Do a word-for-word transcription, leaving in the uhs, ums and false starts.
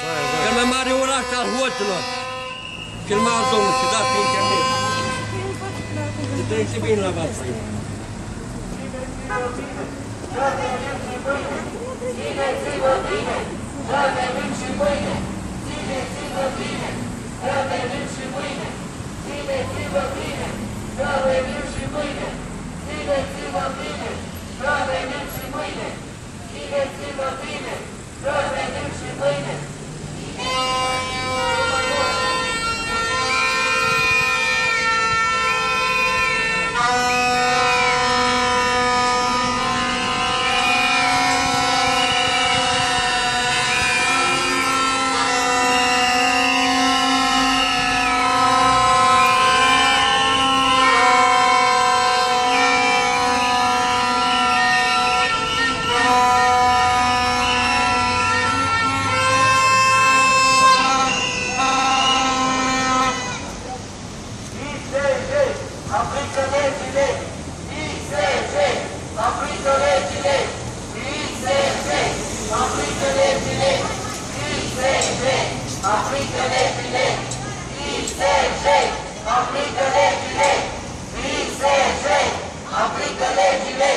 Cel mai mare oraș al hoților. Filmați, domnul, și dați pe internet. Se trăiește bine la voastră aici. Să venim și mâine, țineți-vă bine, să venim și mâine, țineți-vă bine, să venim și mâine, țineți-vă bine, să venim și mâine, țineți-vă bine, să venim și mâine, țineți-vă bine, să venim și mâine. Aplică legile, I S G, aplică legile, I S G, aplică legile, I S G, aplică legile, I S G, aplică legile, I S G, aplică legile.